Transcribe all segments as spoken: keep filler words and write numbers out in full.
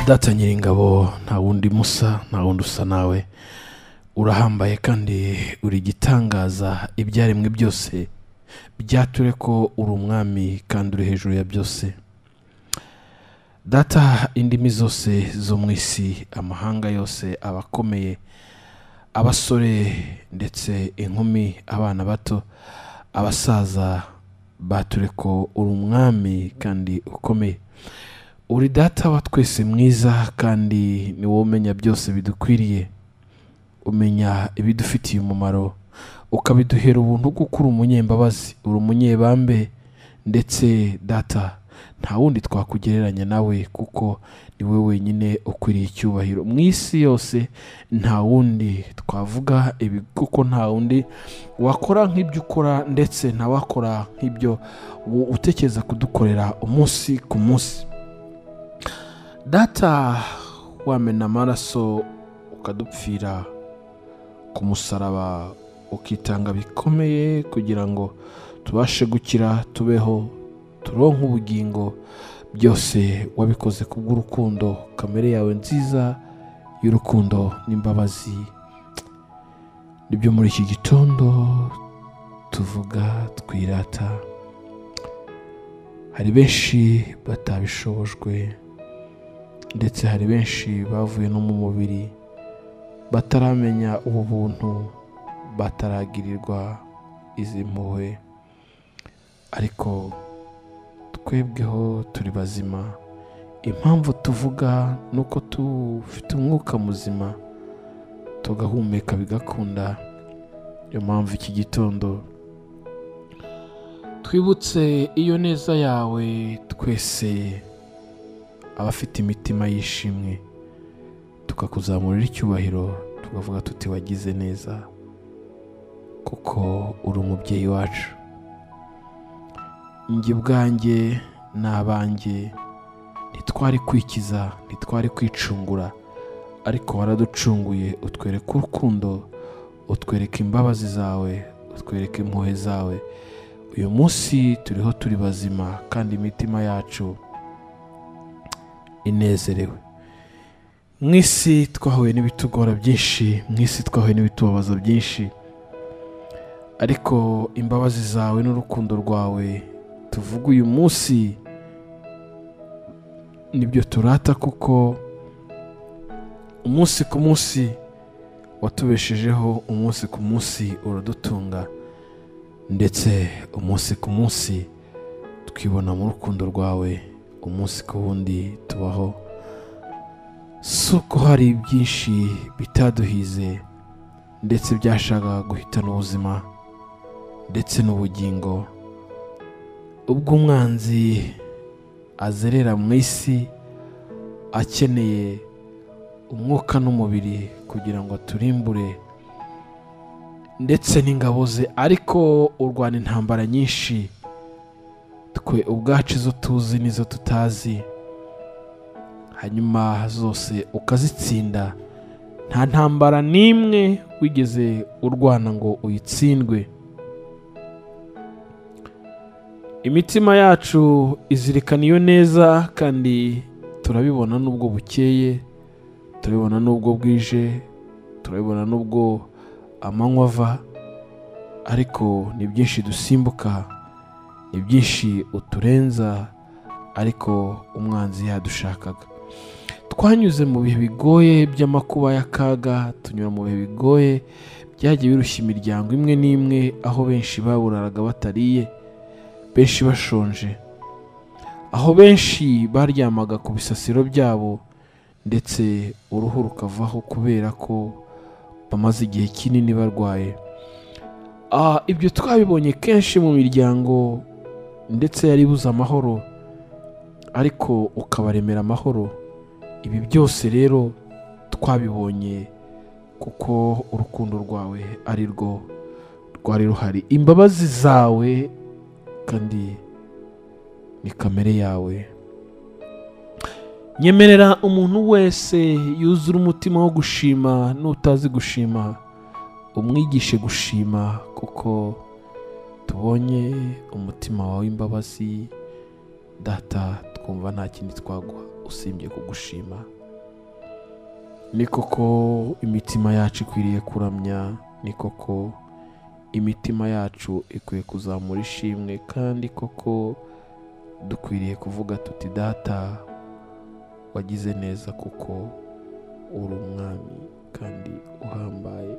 Data Nyiringabo, nta wundi musa, nta wundi usa nawe, urahambaye kandi uri gitangaza ibyaremwe byose byature ko uri umwami kandi uri hejuru ya byose. Data, indimi zose zo mu isi, amahanga yose, abakomeye, abasore ndetse inkumi, abana bato, abasaza, bature ko uri umwami kandi ukomeye. Uri Data wa twese mwiza kandi ni wowe umenya byose bidukwiriye, umenya ibidufitiye umumaro, ukabiduhera ubuntu kuko uri umunyembabazi, uri umunyebambe, ndetse Data nta wundi twakugereranya nawe kuko ni wowe wenyine ukwiriye icyubahiro mu isi yose. Nta wundi twavuga ibi kuko nta wundi wakora nk'ibyo ukora, ndetse nta wakora nk'ibyo utekereza kudukorera umunsi ku munsi. Data, wamena amaraso ukadupfira ku musaraba, ukitanga bikomeye kugira ngo tubashe gukira, tubeho, turonke ubugingo. Byose wabikoze kubw'urukundo, kamere yawe nziza y'urukundo n'imbabazi. Nibyo muri iki gitondo tuvuga, twirata. Hari benshi batabishobojwe, ndetse hari benshi bavuye no mu mubiri bataramenya ubu buntu, bataragirirwa izi mpuhwe, ariko twebweho turi bazima. Impamvu tuvuga nuko tufite umwuka muzima, tugahumeka bigakunda. Iyo mpamvu iki gitondo twibutse iyo neza yawe, twese abafite imitima yishimwe, tukakuzamurira icyubahiro, tukavuga tuti wagize neza kuko uri umubyeyi wacu. Njye ubwanjye n'abanjye ntitwari kwikiza, ntitwari kwicungura, ariko waraducunguye, utwereka urukundo, utwereka imbabazi zawe, utwereka impuhwe zawe. Uyu munsi turiho turi bazima kandi imitima yacu inezerewe. Mu isi twahuye n'ibitugora byinshi, mu isi twahuye n'ibitubabaza byinshi, ariko imbabazi zawe n'urukundo rwawe tuvuga uyu munsi nibyo turata, kuko umunsi ku munsi watubeshejeho, umunsi ku munsi uradutunga, ndetse umunsi ku munsi twibona mu rukundo rwawe. Umunsi ku wundi tubaho, si uko hari byinshi bitaduhize, ndetse byashaka guhitana ubuzima ndetse n'ubugingo. Ubwo umwanzi azerera mu isi akeneye umwuka n'umubiri kugira ngo aturimbure, ndetse n'ingabo ze, ariko urwana intambara nyinshi, twe ubwacu izo tuzi n'izo tutazi, hanyuma zose ukazitsinda. Nta ntambara n'imwe wigeze urwana ngo uyitsindwe. Imitima yacu izirikana iyo neza, kandi turabibona n'ubwo bukeye, turabibona n'ubwo bwije, turabibona n'ubwo amanywa ava, ariko ni byinshi dusimbuka, ni byinshi uturenza, ariko umwanzi yadushakaga. Twanyuze mu bihe bigoye by'amakuba y'akaga, tunyura mu bihe bigoye byagiye birushya imiryango imwe n'imwe, aho benshi baburaraga batariye, benshi bashonje, aho benshi baryamaga ku bisasiro byabo, ndetse uruhu rukavaho kubera ko bamaze igihe kinini barwaye. Ibyo twabibonye kenshi mu miryango, ndetse yari ibuze amahoro, ariko ukabaremera amahoro. Ibi byose rero twabibonye kuko urukundo rwawe ari rwo rwari ruhari. Imbabazi zawe kandi ni kamere yawe. Nyemerera umuntu wese yuzura umutima wo gushima, n'utazi gushima umwigishe gushima, kuko tubonye umutima wawe w'imbabazi. Data, twumva nta kindi twaguha usimbye kugushima. Ni koko imitima yacu ikwiriye kuramya, ni koko imitima yacu ikwiye kuzamura ishimwe, kandi koko dukwiriye kuvuga tuti data wagize neza kuko uri umwami kandi uhambaye.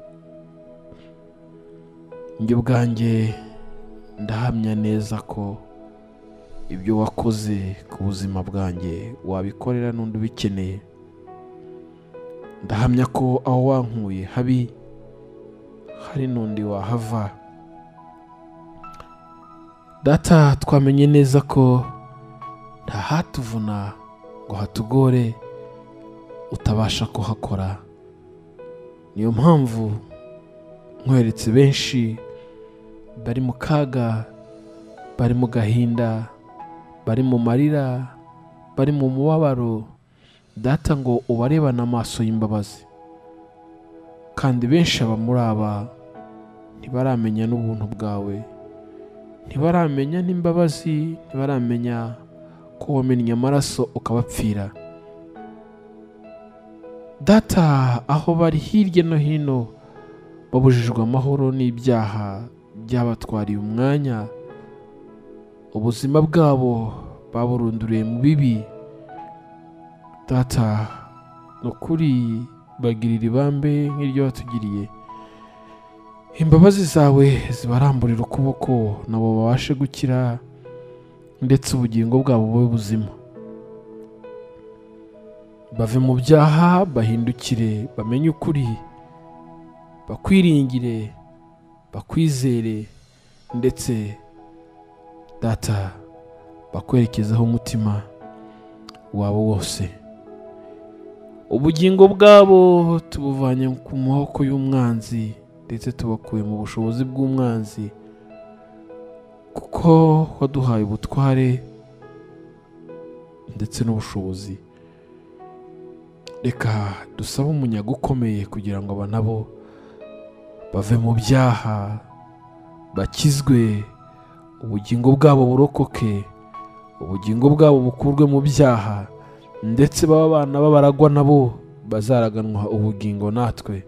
Njye ubwanjye ndahamya neza ko ibyo wakoze ku buzima bwanjye wabikorera n'undi ubikeneye. Ndahamya ko aho wankuye habi hari n'undi wahava. Data, twamenye neza ko nta hatuvuna ngo hatugore utabasha kuhakora. Niyo mpamvu nkweretse benshi bari mu kaga, bari mu gahinda, bari mu marira, bari mu mubabaro. Data, ngo ubarebane amaso y'imbabazi. Kandi benshi aba muri aba ntibaramenya n'ubuntu bwawe, ntibaramenya n'imbabazi, ntibaramenya ko wamennye amaraso ukabapfira. Data, aho bari hirya no hino babujijwe amahoro n'ibyaha byabatwariye umwanya, ubuzima bwabo baburunduriye mu bibi. Data, nukuri bagirira ibambe nk'iryo watugiriye. Imbabazi zawe zibaramburira ukuboko nabo babashe gukira, ndetse ubugingo bwabo bube buzima. Bave mu byaha bahindukire, bamenye ukuri, bakwiringire, bakwizere, ndetse Data bakwerekezaho umutima wabo wose. Ubugingo bwabo tubuvanye ku maboko y'umwanzi, ndetse tubakuye mu bushobozi bw'umwanzi, kuko waduhaye ubutware ndetse n'ubushobozi. Reka dusabe umunyaga ukomeye kugira ngo aba nabo bave mu byaha, bakizwe, ubugingo bwabo burokoke, ubugingo bwabo bukurwe mu byaha, ndetse baba abana b'abaragwa nabo bazaraganwa ubugingo natwe.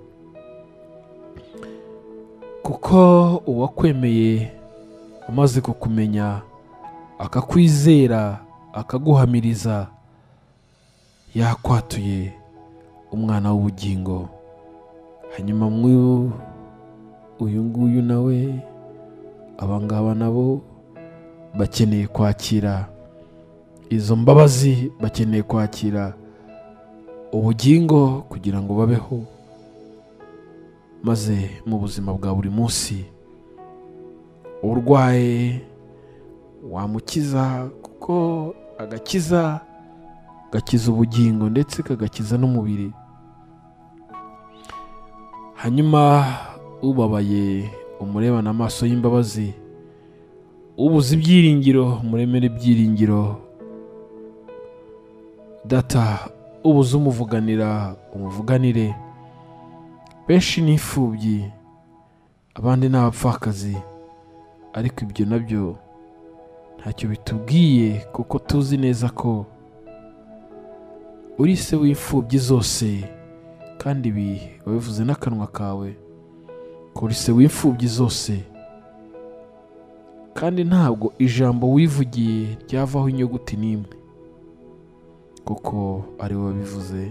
Kuko uwakwemeye amaze kukumenya akakwizera akaguhamiriza, yakwatuye umwana w'ubugingo. Hanyuma mw'uyu uyu nguyu nawe abangaba nabo bakeneye kwakira izo mbabazi, bakeneye kwakira ubugingo kugira ngo babeho, maze mu buzima bwa buri munsi urwaye wamukiza, kuko agakiza gakiza ubugingo ndetse kagakiza n'umubiri. Hanyuma ubabaye umurebana amaso y'imbabazi, ubuze ibyiringiro umuremere ibyiringiro. Data, ubuze umuvuganira umuvuganire. Benshi ni imfubyi, abandi ni abapfakazi, ariko ibyo nabyo ntacyo bitubwiye, kuko tuzi neza ko uri se w'imfubyi zose, kandi ibi wabivuze n'akanwa kawe ko uri se w'imfubyi zose. Kandi ntabwo ijambo wivugiye ryavaho inyuguti n'imwe, kuko ari wowe wabivuze.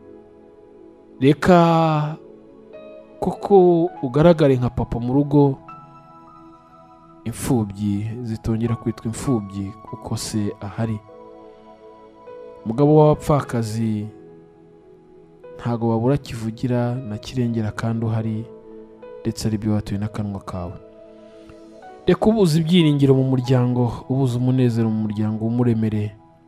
Reka kuko ugaragare nka papa mu rugo, imfubyi zitongera kwitwa imfubyi kuko se ahari. Umugabo w'abapfakazi ntago babura kivugira na kirengera kandi uhari, ndetse ari byo watuye n'akanwa kawe. Reka ubuze ibyiringiro mu muryango, ubuze umunezero mu muryango w'umuremere,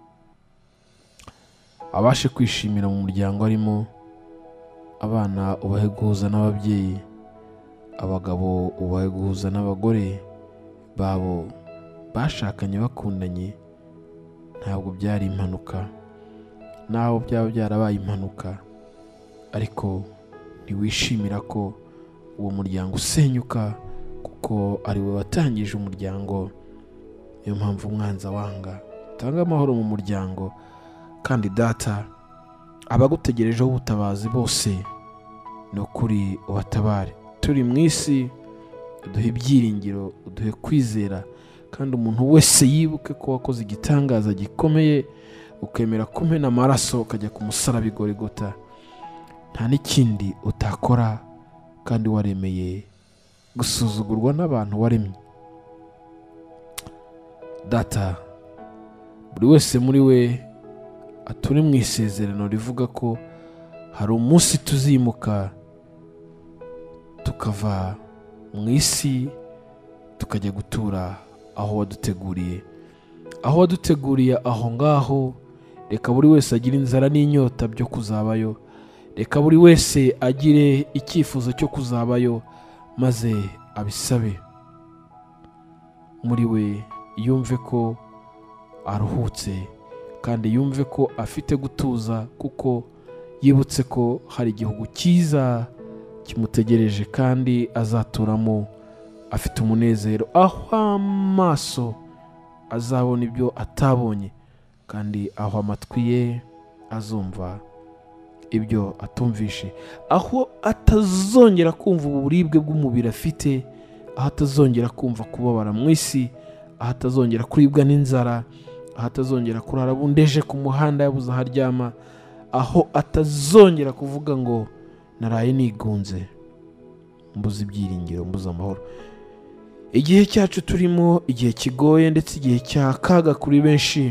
abashe kwishimira mu muryango arimo. Abana ubahe guhuza n'ababyeyi, abagabo ubahe guhuza n'abagore babo bashakanye bakundanye. Ntabwo byari impanuka, naho byaba byarabaye impanuka, ariko ntiwishimira ko uwo muryango usenyuka, kuko ari we watangije umuryango. Niyo mpamvu umwanzi wanga. utange amahoro mu muryango, kandi data abagutegerejeho ubutabazi bose ni ukuri ubatabare. Turi mu isi, uduhe ibyiringiro, uduhe kwizera, kandi umuntu wese yibuke ko wakoze igitangaza gikomeye, ukemera kumena amaraso ukajya ku musaraba i Golgotha. Nta n'ikindi utakora, kandi waremeye gusuzugurwa n'abantu waremye. Data, buri wese muri we ature mu isezerano rivuga ko hari umunsi tuzimuka tukava mu isi tukajya gutura aho waduteguriye. Aho waduteguriye aho ngaho, reka buri wese agire inzara n'inyota byo kuzabayo. Reka buri wese agire icyifuzo cyo kuzabayo, maze abisabe muri we, yumve ko aruhutse kandi yumve ko afite gutuza, kuko yibutse ko hari igihugu cyiza kimutegereje kandi azaturamo afite umunezero, aho amaso azabona ibyo atabonye, kandi aho amatwi ye azumva ibyo atumvishe, aho atazongera kumva uburibwe bw'umubiri afite, aho atazongera kumva kubabara mu isi, aho atazongera kuribwa n'inzara, aho atazongera kurara bundeje ku muhanda yabuze aho aryama, aho atazongera kuvuga ngo naraye nigunze, mbuze ibyiringiro, mbuze amahoro. Igihe cyacu turimo igihe kigoye, ndetse igihe cy'akaga kuri benshi,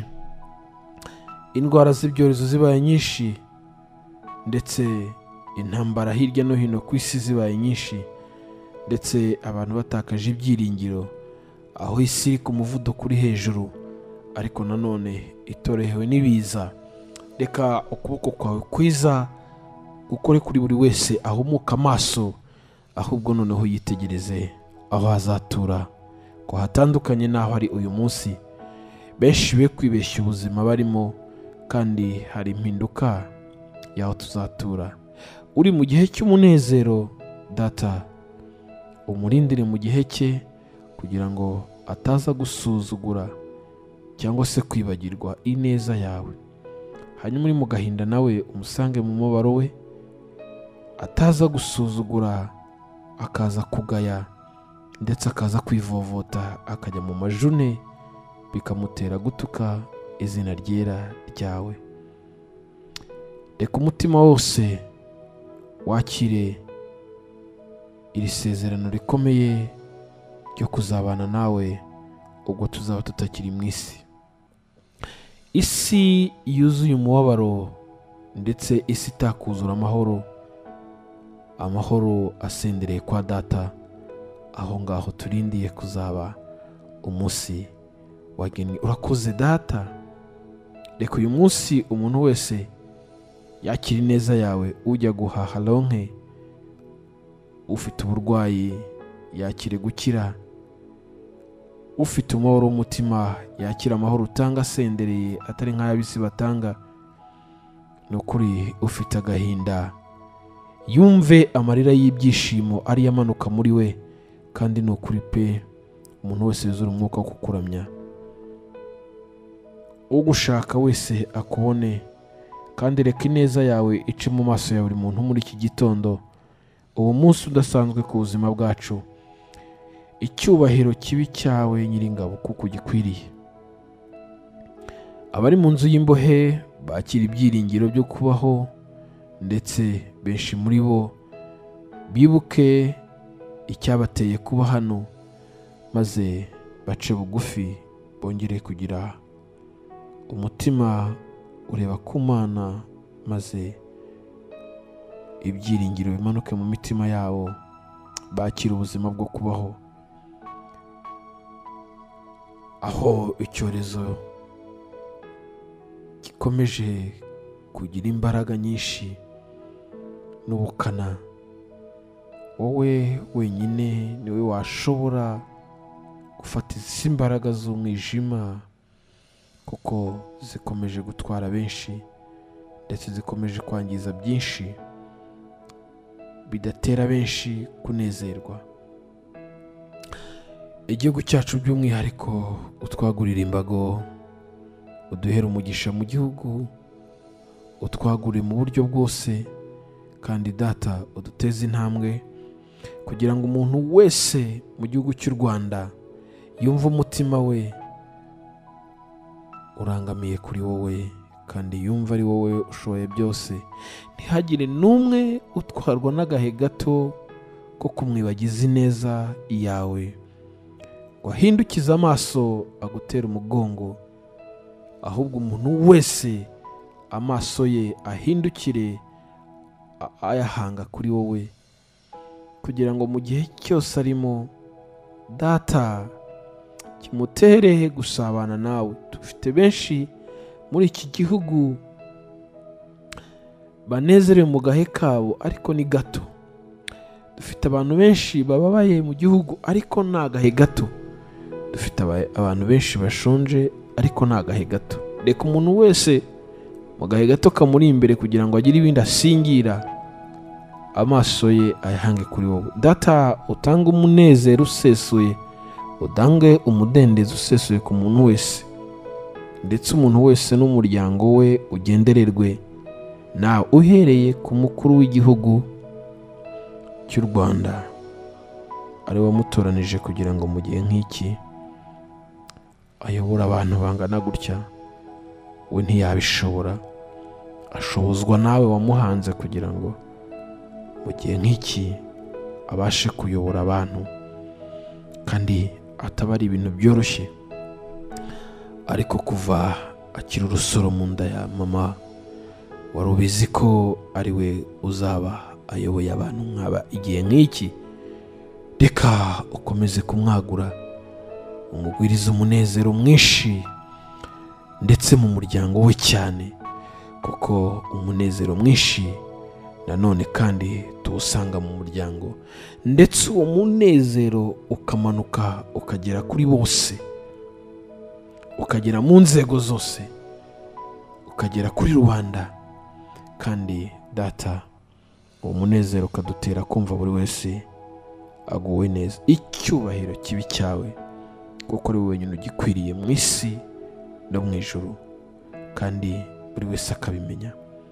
indwara z'ibyorezo zibaye nyinshi, ndetse intambara hirya no hino ku isi zibaye nyinshi, ndetse abantu batakaje ibyiringiro, aho isi iri ku muvuduko uri hejuru, ariko nanone itorehewe n'ibiza. Reka ukuboko kwawe kwiza gukore kuri buri wese ahumuka amaso, ahubwo noneho yitegereze aho hazatura, ko hatandukanye n'aho ari uyu munsi. Benshi be kwibeshya ubuzima barimo, kandi hari impinduka y'aho tuzatura. Uri mu gihe cy'umunezero, Data, umurindire mu gihe cye, kugira ngo ataza gusuzugura cyangwa se kwibagirwa ineza yawe. Hanyuma uri mu gahinda nawe umusange mu mubabaro we, ataza gusuzugura akaza kugaya, ndetse akaza kwivovota akajya mu majune, bikamutera gutuka izina ryera ryawe. Reka umutima wose wakire iri sezerano rikomeye ryo kuzabana nawe ubwo tuzaba tutakiri mu isi. Isi yuzuye umubabaro, ndetse isi itakuzura amahoro, amahoro asendereye kwa Data, aho ngaho turindiye kuzaba umunsi wagennye. Urakoze Data, reka uyu munsi umuntu wese yakira ineza yawe, ujya guhaha ronke, ufite uburwayi yakire gukira, ufite umubabaro w'umutima yakira amahoro utanga asendereye atari nk'ay'abisi batanga. Ni ukuri ufite agahinda yumve amarira y'ibyishimo ari yamanuka muri we, kandi ni ukuri pe, umuntu wese yuzura umwuka wo kukuramya. Ugushaka wese akubone, kandi reka ineza yawe ice mu maso ya buri muntu muri iki gitondo, uwo munsi udasanzwe ku buzima bwacu. Icyubahiro kibi cyawe Nyiringabo, kuko gikwiriye. Abari mu nzu y'imbohe bakira ibyiringiro byo kubaho, ndetse benshi muri bo bibuke icyabateye kuba hano, maze bace bugufi, bongere kugira umutima ureba ku Mana, maze ibyiringiro bimanuke mu mitima yabo, bakira ubuzima bwo kubaho. Aho icyorezo gikomeje kugira imbaraga nyinshi n'ubukana, wowe wenyine niwe washobora gufata izi imbaraga z'umwijima, kuko zikomeje gutwara benshi, ndetse zikomeje kwangiza byinshi bidatera benshi kunezerwa. Igihugu cyacu by'umwihariko utwagurira imbago, uduhere umugisha mu gihugu, utwagure mu buryo bwose, kandi data uduteze intambwe kugira ngo umuntu wese mu gihugu cy'u Rwanda yumve umutima we urangamiye kuri wowe, kandi yumva ari wowe ushoboye byose. Ntihagire n'umwe utwarwa n'agahe gato ko kumwibagiza ineza yawe, ngo ahindukize amaso agutera umugongo, ahubwo umuntu wese amaso ye ahindukire ayahanga kuri wowe, kugira ngo mu gihe cyose arimo data kimutere gusabana nawe. Dufite benshi muri iki gihugu banezerewe mu gahe kabo ariko ni gato. Dufite abantu benshi bababaye mu gihugu ariko ni agahe gato. Dufite abantu benshi bashonje ariko ni agahe gato. Reka umuntu wese mu gahe gato kamuri imbere kugira ngo agire ibindi asingira, amaso ye ayahange kuri wowe. Data utanga umunezero usesuye, utange umudendezo usesuye ku muntu wese, ndetse umuntu wese n'umuryango we ugendererwe nawe, uhereye ku mukuru w'igihugu cy'u Rwanda, ari we wamutoranije kugira ngo mu gihe nk'iki ayobore abantu bangana gutya. We ntiyabishobora, ashobozwa nawe wamuhanze kugira ngo mu gihe nk'iki abashe kuyobora abantu, kandi ataba ari ibintu byoroshye. Ariko kuva akiri urusoro mu nda ya mama wari ubizi ko ari we uzaba ayoboye abantu nk'aba igihe nk'iki. Reka ukomeze kumwagura, umugwirize umunezero mwinshi ndetse mu muryango we cyane, kuko umunezero mwinshi nanone kandi tuwusanga mu muryango, ndetse uwo munezero ukamanuka ukagera kuri bose, ukagera mu nzego zose, ukagera kuri rubanda. Kandi data uwo munezero ukadutera kumva buri wese aguwe neza. Icyubahiro kibi cyawe, kuko ari wowe wenyine ugikwiriye mu isi no mu ijuru, kandi buri wese akabimenya.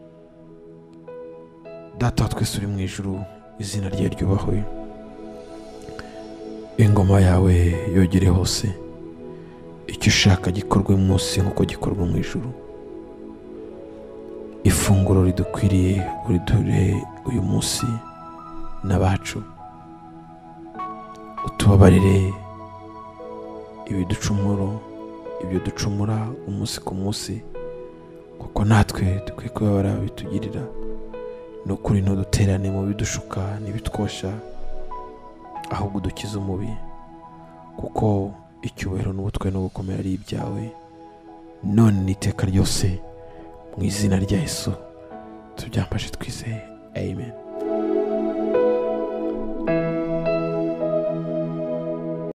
Data twese uri mu ijuru, izina ryawe ryubahwe, ingoma yawe yogere hose, icyo ushaka gikorwe munsi nk'uko gikorwa mu ijuru. Ifunguro ridukwiriye uriduhe uyu munsi n'abacu, utubabarire ibiducumuro ibyo ducumura umunsi ku munsi, kuko natwe dukwiye kubabara bitugirira. Nukuri ntuduterane mu bidushuka n'ibitwosha, ahubwo dukize umubi, kuko icyubahiro n'ubutware no gukomera ari ibyawe, none n'iteka ryose. Mu izina rya Yesu tubyambaje twizeye, amen.